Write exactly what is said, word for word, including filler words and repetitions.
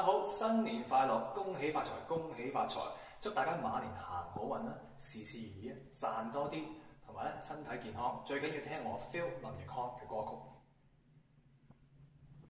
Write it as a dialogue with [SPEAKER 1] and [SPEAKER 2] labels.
[SPEAKER 1] 家好，新年快樂，恭喜發財，恭喜發財，祝大家馬年行好運啦，事事如意，賺多啲，同埋咧身體健康，最緊要聽我 Phil 林奕匡嘅歌曲。